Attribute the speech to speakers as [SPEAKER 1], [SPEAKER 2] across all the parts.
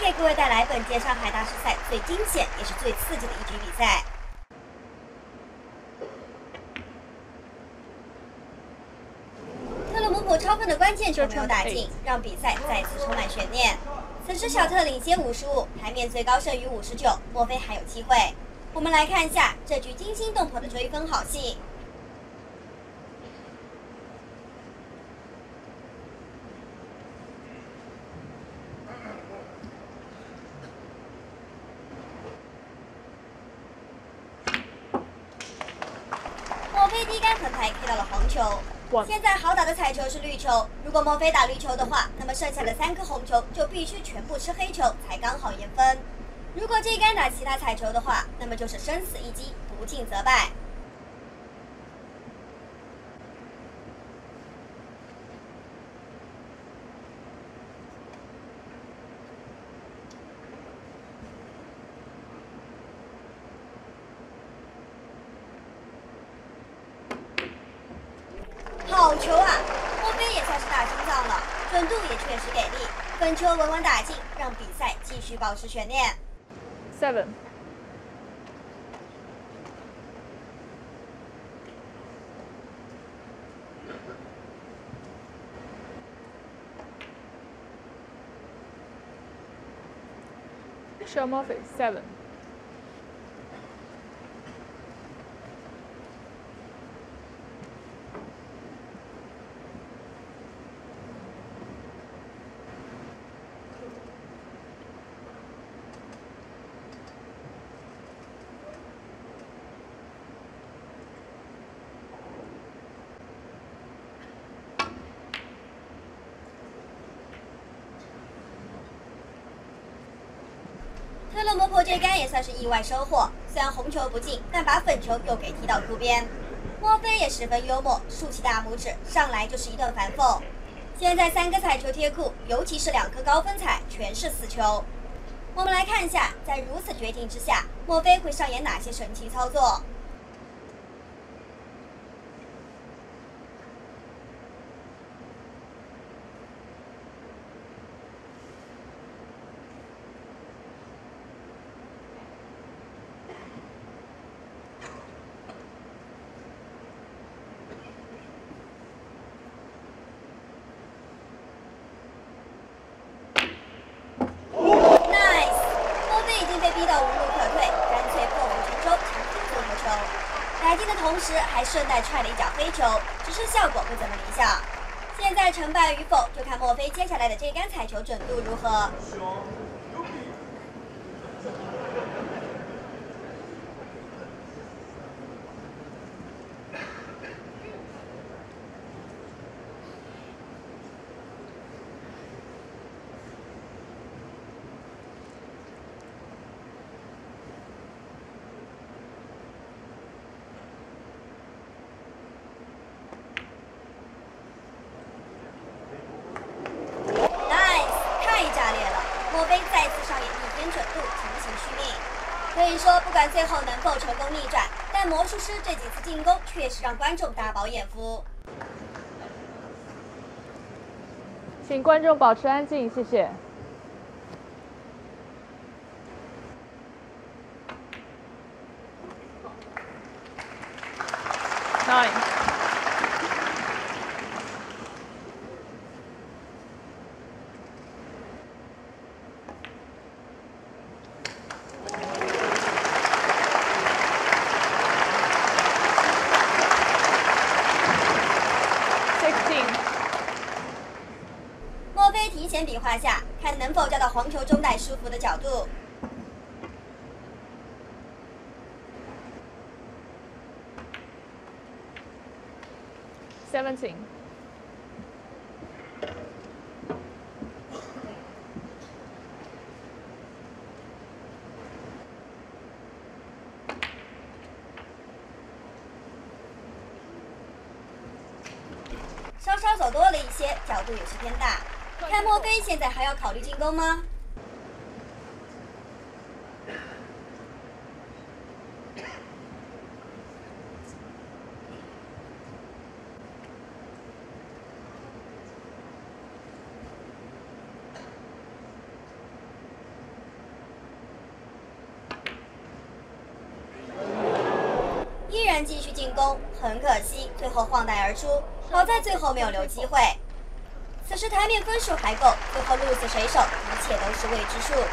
[SPEAKER 1] 给各位带来本届上海大师赛最惊险也是最刺激的一局比赛。特勒姆普超分的关键球没有打进，让比赛再次充满悬念。此时小特领先55，台面最高胜于59，莫非还有机会？我们来看一下这局惊心动魄的追分好戏。莫非低杆横拍 K 到了黄球。现在好打的彩球是绿球，如果莫非打绿球的话，那么剩下的3颗红球就必须全部吃黑球才刚好言分。如果这杆打其他彩球的话，那么就是生死一击，不进则败。好球啊！莫非也算是大心脏了，准度也确实给力，本球稳稳打进，让比赛继续保持悬念。
[SPEAKER 2] 7. Show Murphy 7.
[SPEAKER 1] 特勒姆普这杆也算是意外收获，虽然红球不进，但把粉球又给踢到库边。莫非也十分幽默，竖起大拇指，上来就是一顿反讽。现在3个彩球贴库，尤其是2颗高分彩，全是死球。我们来看一下，在如此绝境之下，莫非会上演哪些神奇操作？被逼到无路可退，干脆破釜沉舟，强行做头球。打进的同时，还顺带踹了一脚飞球，只是效果不怎么理想。现在成败与否，就看莫非接下来的这杆彩球准度如何。莫非再次上演逆天准度，强行续命。可以说，不管最后能否成功逆转，但魔术师这几次进攻确实让观众大饱眼福。
[SPEAKER 2] 请观众保持安静，谢谢。9.
[SPEAKER 1] 莫非提前比划下，看能否交到黄球中带舒服的角度。
[SPEAKER 2] 17.
[SPEAKER 1] 稍稍走多了一些，角度有些偏大。看莫非现在还要考虑进攻吗？ 兰继续进攻，很可惜，最后晃荡而出，好在最后没有留机会。此时台面分数还够，最后鹿死谁手，一切都是未知数。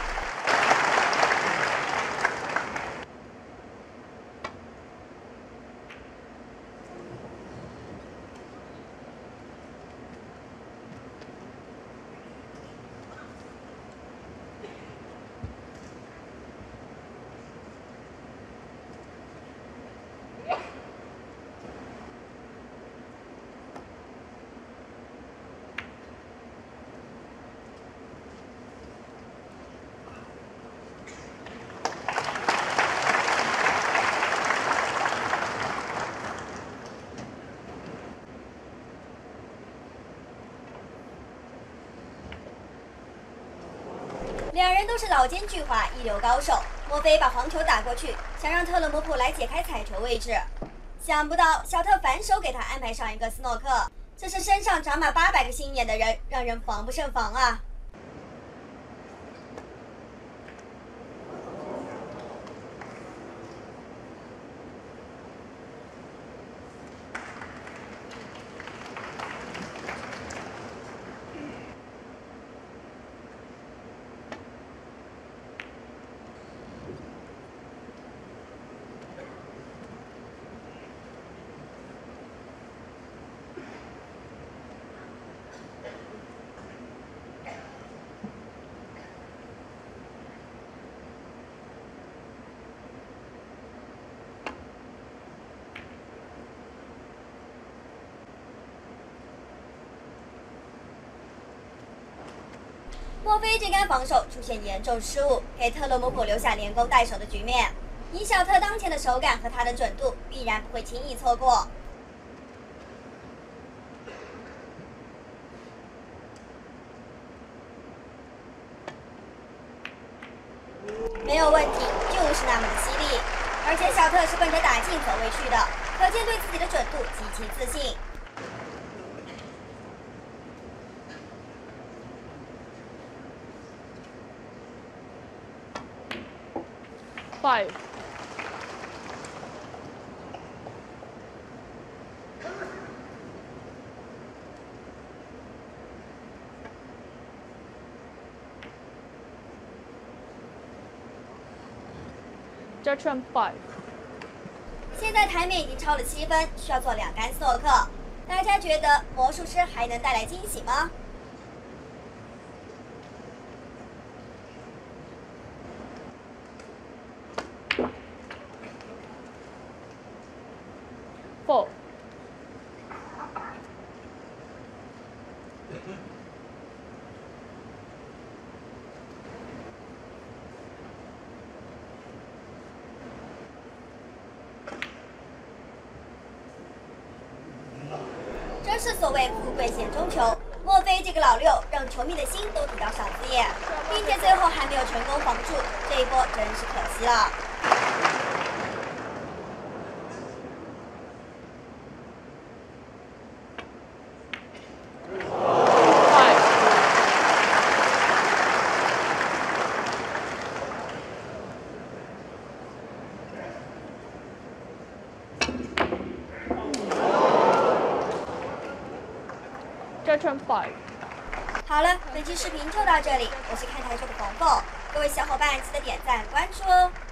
[SPEAKER 1] 两人都是老奸巨猾，一流高手。莫非把黄球打过去，想让特勒姆普来解开彩球位置，想不到小特反手给他安排上一个斯诺克，这是身上长满800个心眼的人，让人防不胜防啊！莫非这杆防守出现严重失误，给特勒姆普留下连攻带守的局面。以小特当前的手感和他的准度，必然不会轻易错过。没有问题，就是那么的犀利。而且小特是奔着打进走位去的，可见对自己的准度极其自信。
[SPEAKER 2] 5. Judgment 5.
[SPEAKER 1] 现在台面已经超了7分，需要做2杆斯诺克。大家觉得魔术师还能带来惊喜吗
[SPEAKER 2] ？4.
[SPEAKER 1] 这是所谓富贵险中求。莫非这个老六让球迷的心都提到嗓子眼，并且最后还没有成功防住，这一波真是可惜了。
[SPEAKER 2] Judgment 5.
[SPEAKER 1] 好了，本期视频就到这里，我是看台球的冯凤，各位小伙伴记得点赞关注哦。